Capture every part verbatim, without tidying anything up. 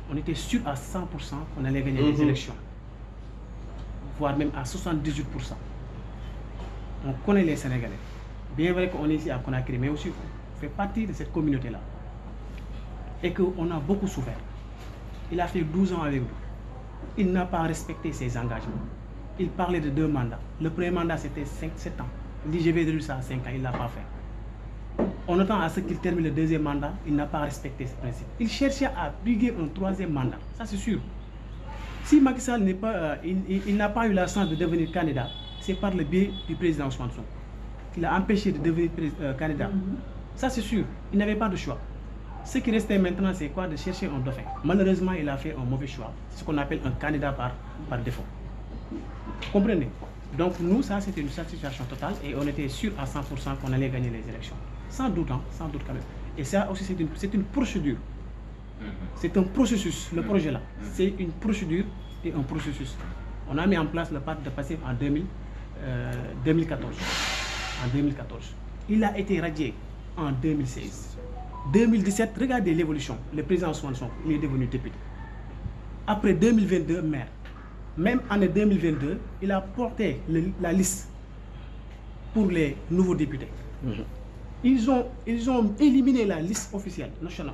on était sûr à cent pour cent qu'on allait gagner mm-hmm. les élections, voire même à soixante-dix-huit pour cent. On connaît les Sénégalais. Bien vrai qu'on est ici à Conakry, mais aussi on fait partie de cette communauté-là. Et qu'on a beaucoup souffert. Il a fait douze ans avec nous. Il n'a pas respecté ses engagements. Il parlait de deux mandats. Le premier mandat, c'était cinq sept ans. Il dit, je vais réduire ça à cinq ans. Il ne l'a pas fait. On attend à ce qu'il termine le deuxième mandat. Il n'a pas respecté ce principe. Il cherchait à briguer un troisième mandat. Ça, c'est sûr. Si Macky Sall n'est pas, euh, il, il, il n'a pas eu la chance de devenir candidat, c'est par le biais du président Ousmane Sonko. Il a empêché de devenir euh, candidat. Mm-hmm. Ça, c'est sûr. Il n'avait pas de choix. Ce qui restait maintenant, c'est quoi? De chercher un dauphin. Malheureusement, il a fait un mauvais choix. C'est ce qu'on appelle un candidat par, par défaut. Vous comprenez? Donc nous, ça c'était une satisfaction totale et on était sûr à cent pour cent qu'on allait gagner les élections. Sans doute, hein, sans doute quand même. Et ça aussi, c'est une, c'est une procédure. C'est un processus, le projet là. C'est une procédure et un processus. On a mis en place le pacte de passif en deux mille, euh, deux mille quatorze. En deux mille quatorze. Il a été radié en deux mille seize. deux mille dix-sept, regardez l'évolution. Le président Ousmane Sonko, il est devenu député. Après deux mille vingt-deux, maire. Même année deux mille vingt-deux, il a porté le, la liste pour les nouveaux députés. Mmh. Ils, ont, ils ont éliminé la liste officielle nationale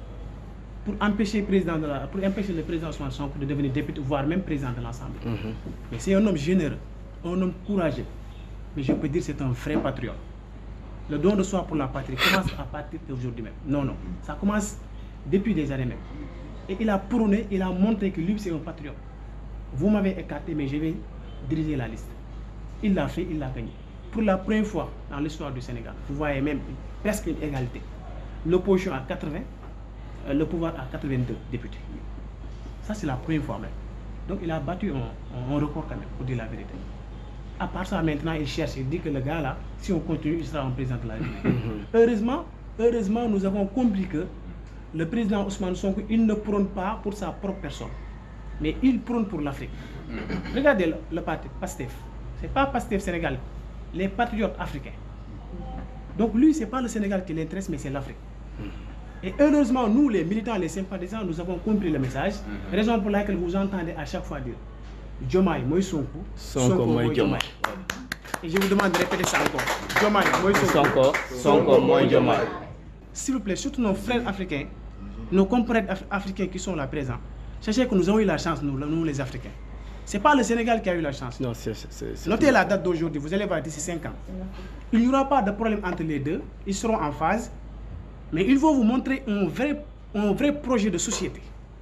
pour empêcher, président de la, pour empêcher le président Ousmane Sonko de devenir député, voire même président de l'Assemblée. Mmh. Mais c'est un homme généreux, un homme courageux. Mais je peux dire que c'est un vrai patriote. Le don de soi pour la patrie commence à partir d'aujourd'hui même. Non, non. Ça commence depuis des années même. Et il a prôné, il a montré que lui, c'est un patriote. Vous m'avez écarté, mais je vais diriger la liste. Il l'a fait, il l'a gagné. Pour la première fois dans l'histoire du Sénégal, vous voyez même presque une égalité. L'opposition à quatre-vingts, euh, le pouvoir à quatre-vingt-deux députés. Ça, c'est la première fois même. Donc, il a battu un, un record quand même, pour dire la vérité. À part ça, maintenant, il cherche, il dit que le gars là, si on continue, il sera un président de la République. heureusement, heureusement, nous avons compris que le président Ousmane Sonko, il ne prône pas pour sa propre personne, mais il prône pour l'Afrique. Regardez le, le parti PASTEF. Ce n'est pas PASTEF Sénégal, les patriotes africains. Donc lui, ce n'est pas le Sénégal qui l'intéresse, mais c'est l'Afrique. Et heureusement, nous, les militants, les sympathisants, nous avons compris le message, raison pour laquelle vous entendez à chaque fois dire Diomaye Moïse Sonko, Sonko Moïse Diomaye. Et je vous demande de répéter ça encore. Diomaye Moïse Sonko, Sonko Moïse Diomaye. S'il vous plaît, surtout nos frères africains, nos compatriotes af africains qui sont là présents, sachez que nous avons eu la chance, nous, nous les Africains. Ce n'est pas le Sénégal qui a eu la chance. Non, c'est, c'est, c'est... Notez la date d'aujourd'hui, vous allez voir d'ici cinq ans. Il n'y aura pas de problème entre les deux, ils seront en phase, mais ils vont vous montrer un vrai, un vrai projet de société.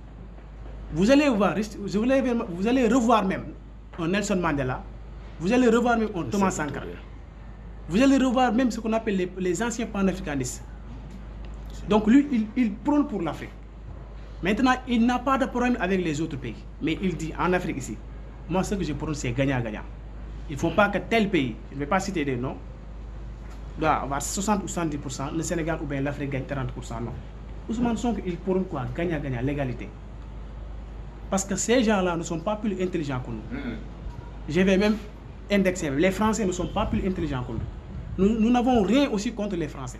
Vous allez voir, vous allez, vous allez revoir même un Nelson Mandela, vous allez revoir même un Thomas Sankara, vous allez revoir même ce qu'on appelle les, les anciens panafricanistes. Donc lui, il, il prône pour l'Afrique. Maintenant, il n'a pas de problème avec les autres pays. Mais il dit, en Afrique ici, moi ce que je prône, c'est gagnant-gagnant. Il ne faut pas que tel pays, je ne vais pas citer des noms, doit avoir soixante ou soixante-dix pour cent, le Sénégal ou bien l'Afrique gagne quarante pour cent, non. Ousmane Sonko, il prône quoi? Gagnant-gagnant, l'égalité. Parce que ces gens-là ne sont pas plus intelligents que nous. Je vais même indexer, les Français ne sont pas plus intelligents que nous. Nous n'avons rien aussi contre les Français.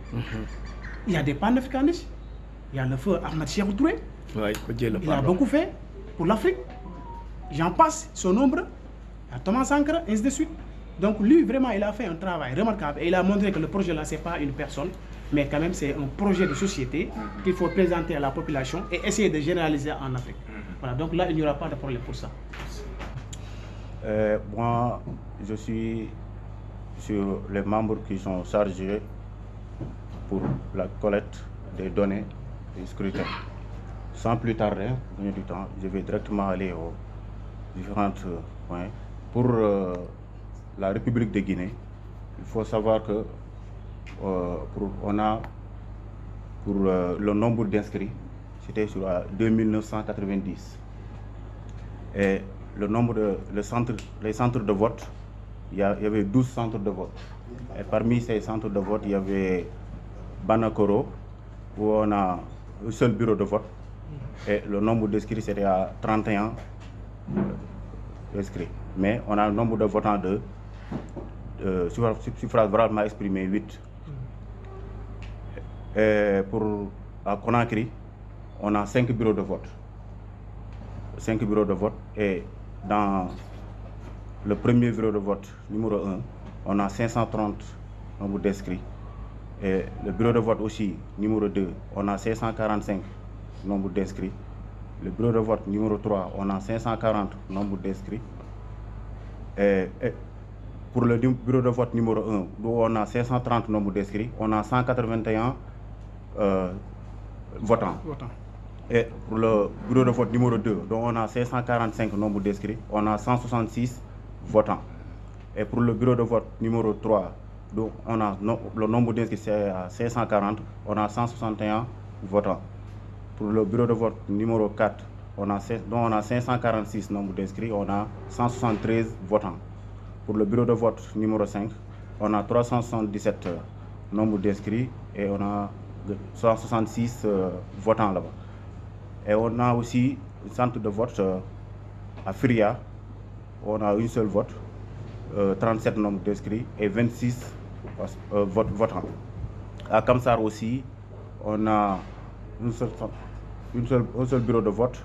Il y a des panafricanistes. Il y a le feu Ahmed Sékou Touré. Ouais, il, il a beaucoup fait pour l'Afrique. J'en passe, ils sont nombreux. Il y a Thomas Sankara, ainsi de suite. Donc lui, vraiment, il a fait un travail remarquable. Et il a montré que le projet là, ce n'est pas une personne, mais quand même, c'est un projet de société qu'il faut présenter à la population et essayer de généraliser en Afrique. Voilà, donc là, il n'y aura pas de problème pour ça. Euh, moi, je suis sur les membres qui sont chargés pour la collecte des données du scrutin. Sans plus tarder, du temps, je vais directement aller aux différents points. Pour euh, la République de Guinée, il faut savoir que euh, pour, on a pour euh, le nombre d'inscrits, c'était sur euh, deux mille neuf cent quatre-vingt-dix. Et le nombre de le centre, les centres de vote, il y, a, il y avait douze centres de vote. Et parmi ces centres de vote, il y avait Banakoro, où on a un seul bureau de vote. Et le nombre d'inscrits, c'était à trente et un inscrits. Mais on a un nombre de votants de, de suffrage valablement exprimé huit. Et pour à Conakry, on a cinq bureaux de vote. cinq bureaux de vote. Et dans le premier bureau de vote, numéro un, on a cinq cent trente nombre d'inscrits. Et le bureau de vote aussi, numéro deux, on a cinq cent quarante-cinq nombre d'inscrits. Le bureau de vote numéro trois, on a cinq cent quarante nombre d'inscrits. Et, et pour le bureau de vote numéro un, où on a cinq cent trente nombre d'inscrits, on a cent quatre-vingt-un euh, votants. Votants. Et pour le bureau de vote numéro deux, dont on a cinq cent quarante-cinq nombres d'inscrits, on a cent soixante-six votants. Et pour le bureau de vote numéro trois, dont on a no, le nombre d'inscrits c'est à cinq cent quarante, on a cent soixante et un votants. Pour le bureau de vote numéro quatre, on a, dont on a cinq cent quarante-six nombres d'inscrits, on a cent soixante-treize votants. Pour le bureau de vote numéro cinq, on a trois cent soixante-dix-sept nombres d'inscrits et on a cent soixante-six euh, votants là-bas. Et on a aussi un centre de vote euh, à Firia, on a une seule vote, euh, trente-sept nombres d'inscrits et vingt-six euh, vote, votants. À Kamsar aussi, on a une seule, une seule, un seul bureau de vote,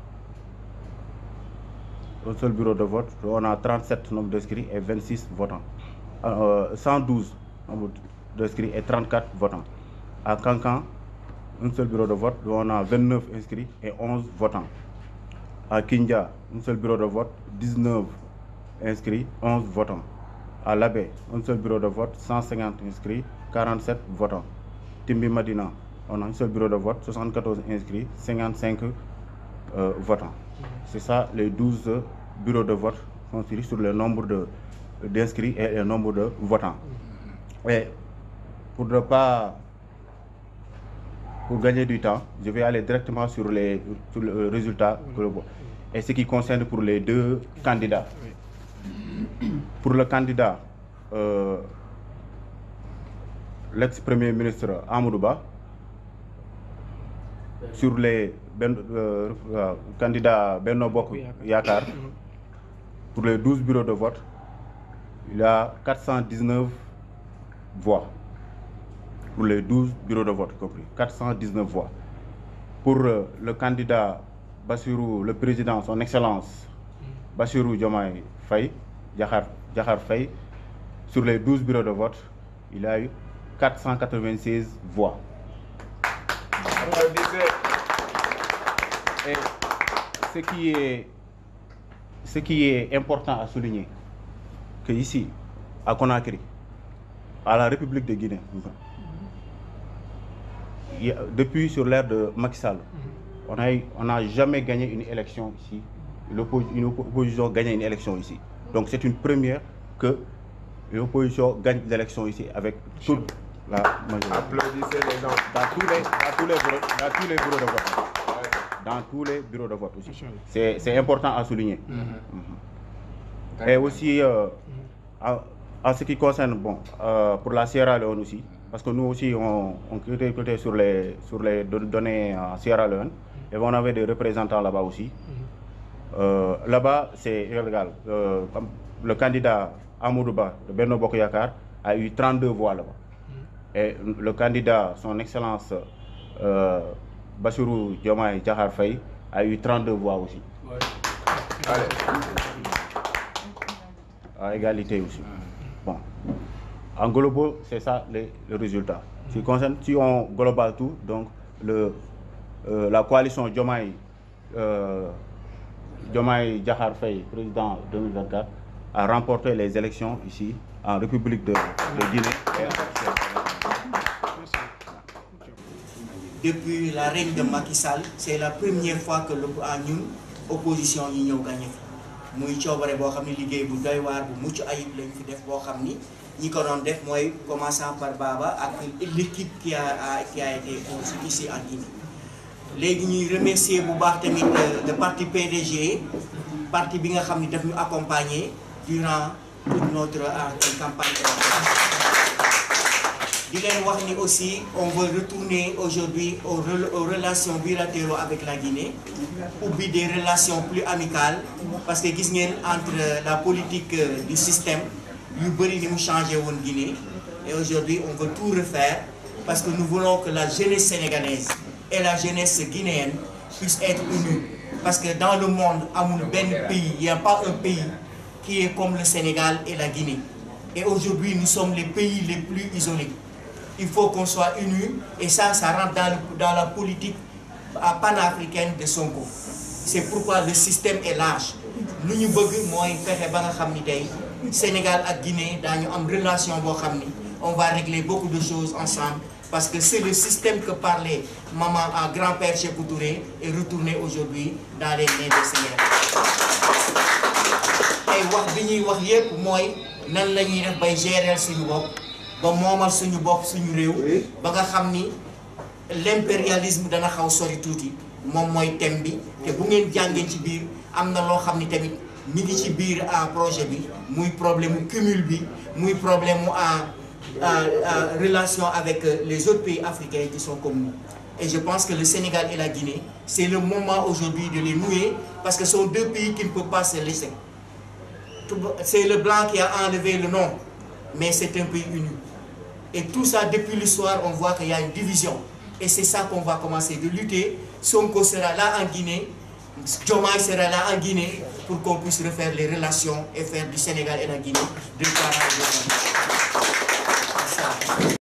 un seul bureau de vote, on a trente-sept nombres d'inscrits et vingt-six votants. Euh, cent douze nombres d'inscrits et trente-quatre votants. À Kankan, un seul bureau de vote, on a vingt-neuf inscrits et onze votants. À Kindia, un seul bureau de vote, dix-neuf inscrits, onze votants. À Labé, un seul bureau de vote, cent cinquante inscrits, quarante-sept votants. Timbi Madina, on a un seul bureau de vote, soixante-quatorze inscrits, cinquante-cinq euh, votants. C'est ça les douze bureaux de vote construits sur le nombre d'inscrits et le nombre de votants. Et pour ne pas Pour gagner du temps, je vais aller directement sur les, sur les résultats globaux. Et ce qui concerne pour les deux candidats. Pour le candidat, euh, l'ex-premier ministre Amadou Ba, sur les ben, euh, euh, candidats Benno Bokk Yakaar, pour les douze bureaux de vote, il y a quatre cent dix-neuf voix. Pour les douze bureaux de vote compris, quatre cent dix-neuf voix. Pour euh, le candidat Bassirou, le président, son excellence, Bassirou Diomaye Faye, Diakhar, Diakhar Faye, sur les douze bureaux de vote, il a eu quatre cent quatre-vingt-seize voix. Et ce qui est, ce qui est important à souligner, que ici, à Conakry, à la République de Guinée, depuis sur l'ère de Macky Sall, on n'a on a jamais gagné une élection ici, une opposition gagne une élection ici. Donc c'est une première que l'opposition gagne l'élection ici avec toute la majorité. Applaudissez les gens. Dans tous les, dans tous les, bureaux, dans tous les bureaux de vote. Dans tous les bureaux de vote aussi. C'est important à souligner. Mm-hmm. Mm-hmm. Et aussi, euh, en, en ce qui concerne, bon, euh, pour la Sierra Leone aussi, parce que nous aussi, on, on était sur les, sur les données en Sierra Leone, et on avait des représentants là-bas aussi. Euh, là-bas, c'est illégal. Euh, le candidat Amadou Ba de Benno Bokk Yakaar a eu trente-deux voix là-bas. Et le candidat, son excellence euh, Bassirou Diomaye Diakhar Faye, a eu trente-deux voix aussi. Ouais. Allez. À égalité aussi. Bon. En global, c'est ça les, le résultat. Si, concerne, si on global tout, donc le, euh, la coalition Diomaye, euh, Diomaye Diakhar Faye, président deux mille vingt-quatre, a remporté les élections ici en République de, de Guinée. Depuis la règne de Macky Sall, c'est la première fois que l'opposition a gagné. Muy coobare boo xam ne liggéey bu doy waar bu mucc ayib lañ fi def boo xam ni ñi ko doon def mooy commençant par Baba ak l'équipe qui a qui a été conçue ici en Guinée. Léegi ñuy remercier bu baax tamit le parti P D G, parti bi nga xam ni daf ñu accompagner durant toute notre campagne électorale. Di leen wax ni aussi on veut retourner aujourd'hui aux, aux relations bilatérales avec la Guinée, ou bien des relations plus amicales, parce que gis ngeen entre la politique du système yu bëri ni mu changé woon Guinée, et aujourd'hui on veut tout refaire parce que nous voulons que la jeunesse sénégalaise et la jeunesse guinéenne puisse être unie. Parce que dans le monde, il n'y a pas un pays qui est comme le Sénégal et la Guinée. Et aujourd'hui, nous sommes les pays les plus isolés. Il faut qu'on soit unis et ça, ça rentre dans, le, dans la politique panafricaine de Sonko. C'est pourquoi le système est large. Nous, nous voulons Sénégal et Guinée, dans une relation, on va régler beaucoup de choses ensemble. Parce que c'est le système que parlait maman à grand-père Sékou Touré et retourné aujourd'hui dans les mains des Sénégalais. Et wax bi ñuy wax yépp mooy nan la ñuy def bay gérer suñu bopp ba moomal suñu bopp suñu réew ba nga xam ni l'impérialisme dana xaw sori tuuti moom mooy thème bi te bu ngeen jàngee ci biir am na loo xam ni tamit mi ngi ci biir projet bi muy problème mu cumul bi muy problème mu en relation avec les autres pays africains qui sont comme nous. Et je pense que le Sénégal et la Guinée, c'est le moment aujourd'hui de les nouer parce que ce sont deux pays qui ne peuvent pas se laisser. C'est le blanc qui a enlevé le nom, mais c'est un pays uni. Et tout ça, depuis l'histoire, on voit qu'il y a une division. Et c'est ça qu'on va commencer de lutter. Sonko sera là en Guinée, Diomaye sera là en Guinée pour qu'on puisse refaire les relations et faire du Sénégal et de la Guinée de parents.